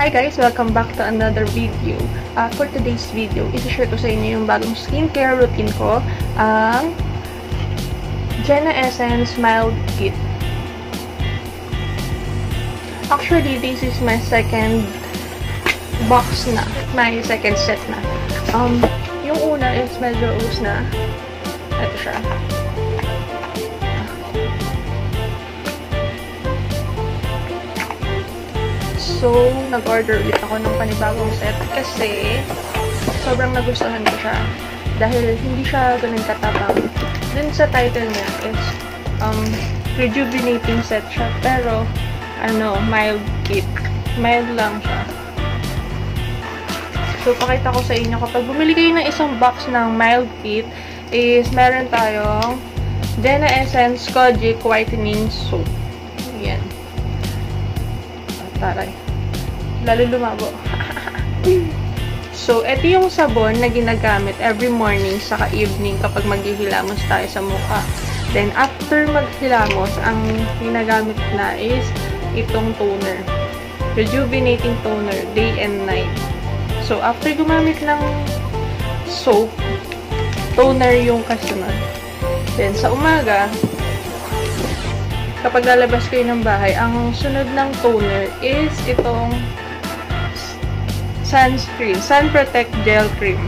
Hi guys! Welcome back to another video. For today's video, isi-share ko sa inyo yung bagong skincare routine ko, ang Jenna Essence Mild Kit. Actually, this is my second box na. My second set na. Yung una is medyo loose na. Ito siya. So, nag-order ulit ako ng panibagong set kasi sobrang nagustuhan ko siya. Dahil hindi siya ganun katapang. Dun sa title niya is Rejuvenating set siya. Pero, mild kit. Mild lang siya. So, pakita ko sa inyo. Kapag bumili kayo ng isang box ng mild kit, is meron tayong Jenna Essence Kojic Whitening Soap. Ayan. Taray. Lalo lumabo. So, ito yung sabon na ginagamit every morning saka evening kapag maghihilamos tayo sa mukha. Then, after maghilamos, ang ginagamit na is itong toner. Rejuvenating toner, day and night. So, after gumamit ng soap, toner yung kasunod. Then, sa umaga, kapag lalabas kayo ng bahay, ang sunod ng toner is itong sunscreen, Sun Protect Gel Cream.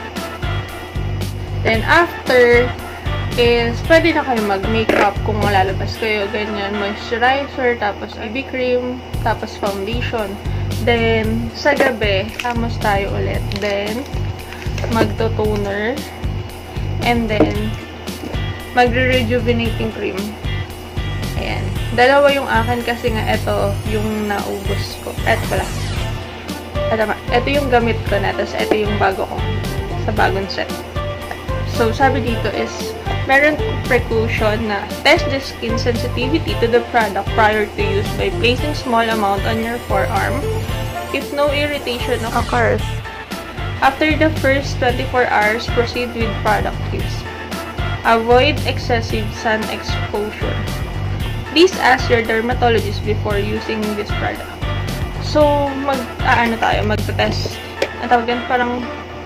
Then, after is, pwede na kayo mag-makeup kung malalabas kayo. Ganyan, moisturizer, tapos BB cream, tapos foundation. Then, sa gabi, hamos tayo ulit. Then, magto-toner. And then, magre-rejuvenating cream. Ayan. Dalawa yung akin kasi nga ito yung naubos ko. Eto pala. Ito yung gamit ko na. Tapos ito yung bago ko. Sa bagong set. So, sabi dito is, meron precaution na test the skin sensitivity to the product prior to use by placing small amount on your forearm. If no irritation occurs, after the first 24 hours, proceed with product use. Avoid excessive sun exposure. Please ask your dermatologist before using this product. So, magte-test. Ang tawag yan, parang,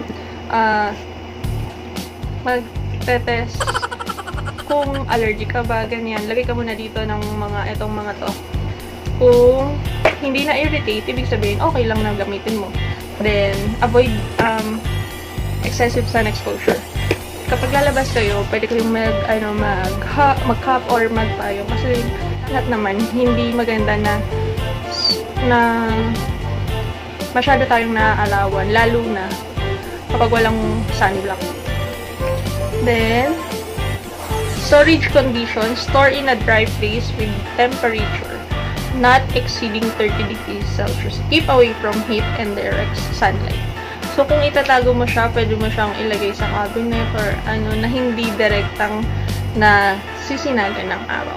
magte-test kung allergic ka ba, ganyan. Lagay ka muna dito ng itong mga to. Kung hindi na-irritate, ibig sabihin, okay lang na gamitin mo. Then, avoid excessive sun exposure. Kapag lalabas kayo, pwede kayong mag-cup or magpayo. Kasi lahat naman, hindi maganda na masyado tayong naaalawan. Lalo na kapag walang sunblock. Then, storage conditions. Store in a dry place with temperature not exceeding 30 degrees Celsius. Keep away from heat and direct sunlight. So, kung itatago mo siya, pwede mo siyang ilagay sa cabinet or na hindi direktang na sisinagan ng araw.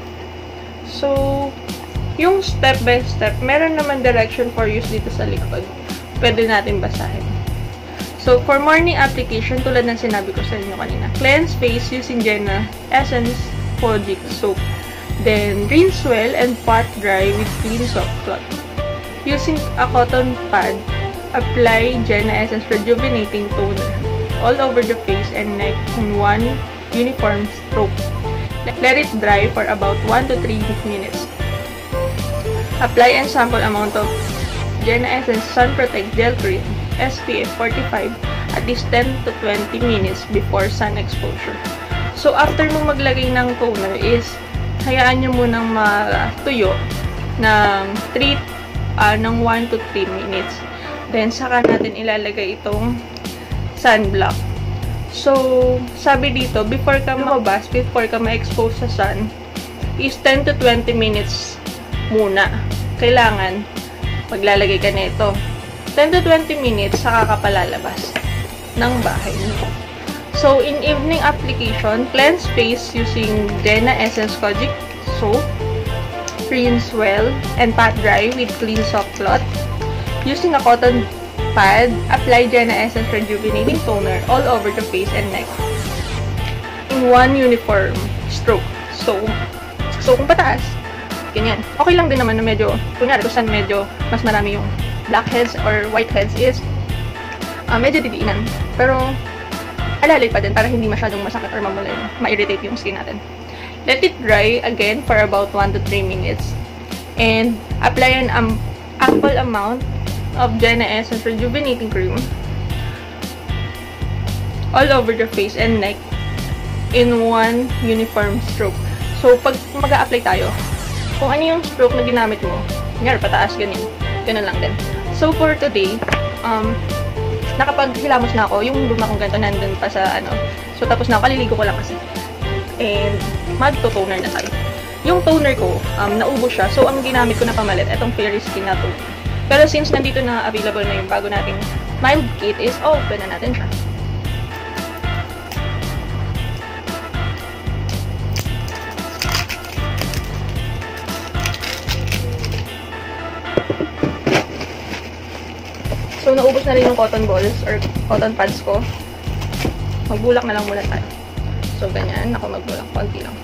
So, yung step by step, meron naman direction for use dito sa likod. Pwede natin basahin. So, for morning application, tulad ng sinabi ko sa inyo kanina, cleanse face using Jenna Essence Kojic Soap. Then, rinse well and pat dry with clean soft cloth. Using a cotton pad, apply Jenna Essence Rejuvenating Toner all over the face and neck in one uniform stroke. Let it dry for about 1 to 3 minutes. Apply and sample amount of Jenna Essence Sun Protect Gel Cream SPF 45 at least 10 to 20 minutes before sun exposure. So, after mo maglagay ng toner is, hayaan nyo munang matuyo ng 1 to 3 minutes. Then, saka natin ilalagay itong sunblock. So, sabi dito, before ka lumabas, before ka ma-expose sa sun, is 10 to 20 minutes muna. Kailangan, maglalagay ka nito. 10 to 20 minutes, saka ka palalabas ng bahay mo. So, in evening application, cleanse face using Jenna Essence Kojic Soap. Rinse well and pat dry with clean soft cloth. Using a cotton pad, apply Jenna Essence Rejuvenating Toner all over the face and neck in one uniform stroke. So kung pataas, ganyan. Okay lang din naman na medyo, kunyari kung saan medyo mas marami yung blackheads or whiteheads is medyo didiinan. Pero, alalay pa din para hindi masyadong masakit or mamulay, ma-irritate yung skin natin. Let it dry again for about 1 to 3 minutes. And, apply an ample amount of Jenna Essence Rejuvenating Cream all over the face and neck in one uniform stroke. So, pag mag-a-apply tayo, kung ano yung stroke na ginamit mo, ngayon, pataas, ganyan. Ganun lang din. So, for today, nakapaghilamos na ako. Yung luma kong ganito nandun pa sa ano. So, tapos na ako. Kaliligo ko lang kasi. And, magto-toner na tayo. Yung toner ko, naubos siya. So, ang ginamit ko na pamalit, itong Fairy Skin na to. Pero since nandito na available na yung bago nating mild kit is, open na natin siya. So, naubos na rin yung cotton balls or cotton pads ko. Magbulak na lang muna tayo. So, ganyan. Ako magbulak. Konti lang.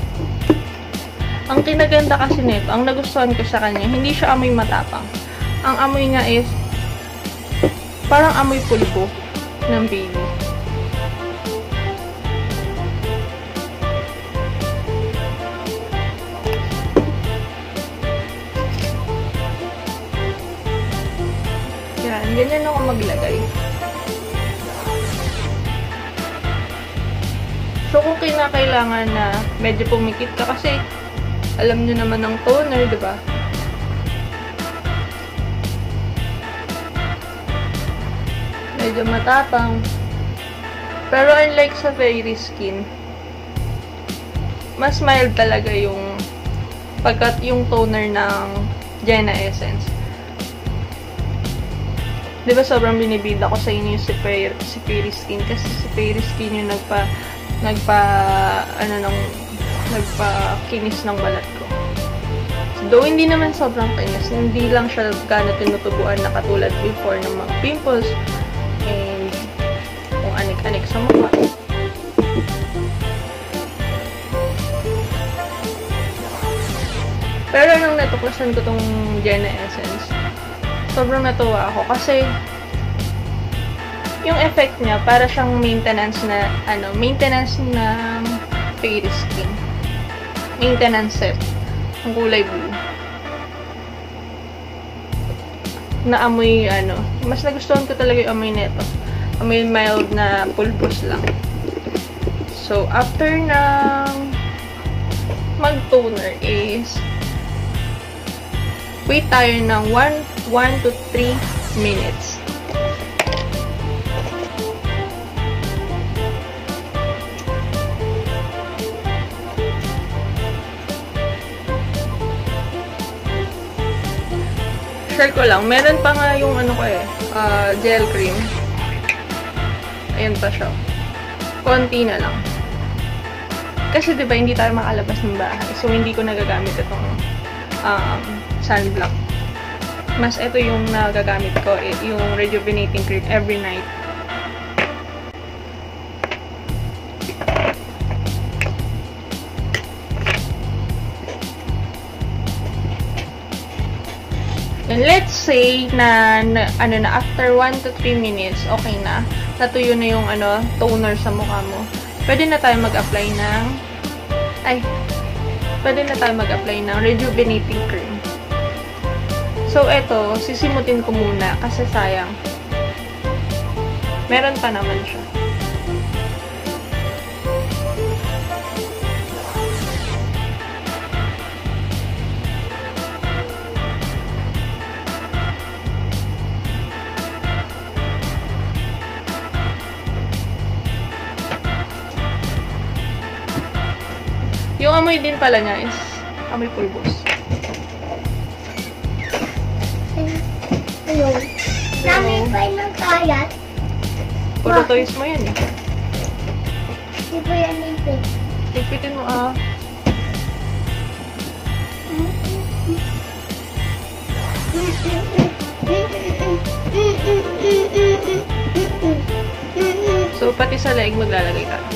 Ang kinaganda kasi nito, ang nagustuhan ko sa kanya, hindi siya amoy matapang. Ang amoy niya is parang amoy pulbo ng baby. Yan, ganyan ako maglagay. So, kung kinakailangan na medyo pumikit ka kasi alam nyo naman ng toner, diba? Medyo matapang. Pero unlike sa Fairy Skin, mas mild talaga yung pagkat yung toner ng Jenna Essence. Diba sobrang binibida ko sa inyo yung si Fairy Skin kasi si Fairy Skin yung nagpa-kinis ng balat ko. Though hindi naman sobrang kinis, hindi lang siya gano'n tinutubuan na katulad before ng mga pimples and kung anik-anik sa mukha. Pero nung natuklasan ko tong Jenna Essence, sobrang natuwa ako kasi yung effect niya para siyang maintenance ng Fairy Skin. Maintenance set. Ang kulay blue. Na amoy mas nagustuhan ko talaga yung amoy nito. Amoy mild na pulbos lang. So, after ng mag-toner is wait tayo ng 1 to 3 minutes. Share ko lang. Meron pa nga yung gel cream. Ayan pa siya. Konti na lang. Kasi diba, hindi tayo makalabas ng bahay. So, hindi ko nagagamit itong sunblock. Mas ito yung nagagamit ko, yung rejuvenating cream every night. And let's say na after 1 to 3 minutes, okay na. Natuyo na yung toner sa mukha mo. Pwede na tayo mag-apply ng rejuvenating cream. So, eto, sisimutin ko muna kasi sayang. Meron pa naman siya. Yung amoy din pala niya is amoy pulbos. Ayun. Namin pa ng kayat. Puro toys mo yan eh. Di ba yan ipit? Ipitin mo So, pati sa leg maglalagay ka.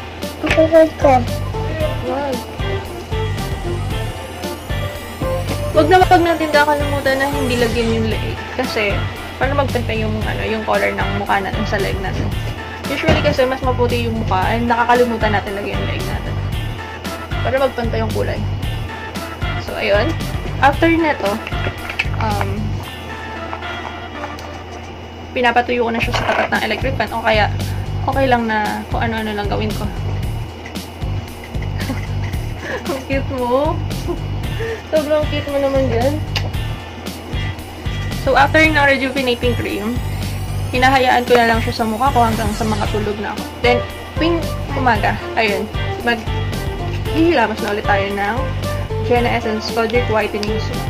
Pagkakad ko. Wag. wag natin kakalimutan na hindi lagyan yung leeg. Kasi, para magpantay yung, yung color ng mukha natin sa leg natin. Usually kasi, mas maputi yung mukha, and nakakalimutan natin lagyan yung leg natin. Para magpantay yung kulay. So, ayun. After neto, pinapatuyo ko na siya sa tapat ng electric fan, o kaya, okay lang na kung ano-ano lang gawin ko. Ang cute mo. Sobrang cute mo naman dyan. So, after ng rejuvenating cream, hinahayaan ko na lang siya sa mukha ko hanggang sa makatulog na ako. Then, tuwing umaga, ayun, hihilamas na ulit tayo ng Jenna Essence Fabric Whitening Soap.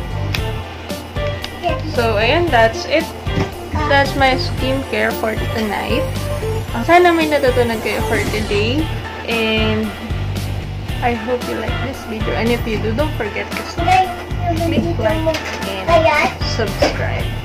So, ayun, that's it. That's my skincare for tonight. Sana may natutunan kayo for today. And I hope you like this video. And if you do, don't forget to click like and subscribe.